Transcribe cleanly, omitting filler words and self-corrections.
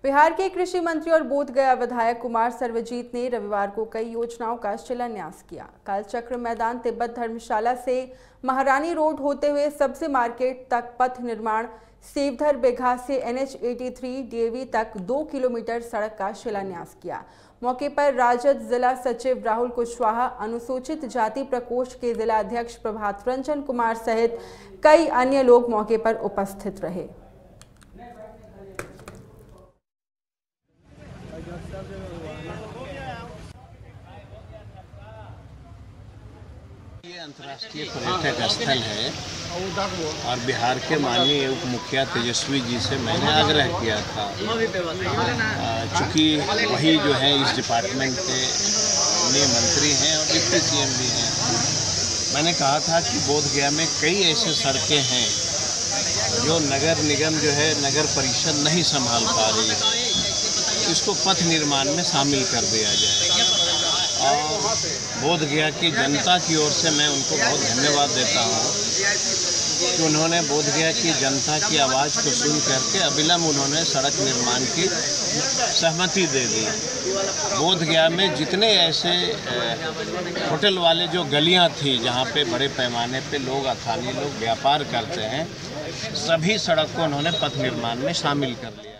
बिहार के कृषि मंत्री और बोधगया विधायक कुमार सर्वजीत ने रविवार को कई योजनाओं का शिलान्यास किया। कालचक्र मैदान तिब्बत धर्मशाला से महारानी रोड होते हुए सब्जी मार्केट तक पथ निर्माण, सेवधर बेघा से NH 83 DAV तक 2 किलोमीटर सड़क का शिलान्यास किया। मौके पर राजद जिला सचिव राहुल कुशवाहा, अनुसूचित जाति प्रकोष्ठ के जिला अध्यक्ष प्रभात रंजन कुमार सहित कई अन्य लोग मौके पर उपस्थित रहे। ये अंतर्राष्ट्रीय पर्यटक स्थल है और बिहार के माननीय उप मुखिया तेजस्वी जी से मैंने आग्रह किया था, चूँकि वही जो है इस डिपार्टमेंट के नए मंत्री हैं और डिप्टी CM भी हैं। मैंने कहा था कि बोधगया में कई ऐसे सड़कें हैं जो नगर निगम जो है नगर परिषद नहीं संभाल पा रही है, इसको पथ निर्माण में शामिल कर दिया जाए। और बोधगया की जनता की ओर से मैं उनको बहुत धन्यवाद देता हूँ कि उन्होंने बोधगया की जनता की आवाज़ को सुन करके अविलंब उन्होंने सड़क निर्माण की सहमति दे दी। बोधगया में जितने ऐसे होटल वाले जो गलियाँ थी जहाँ पे बड़े पैमाने पे लोग स्थानीय लोग व्यापार करते हैं, सभी सड़क को उन्होंने पथ निर्माण में शामिल कर लिया।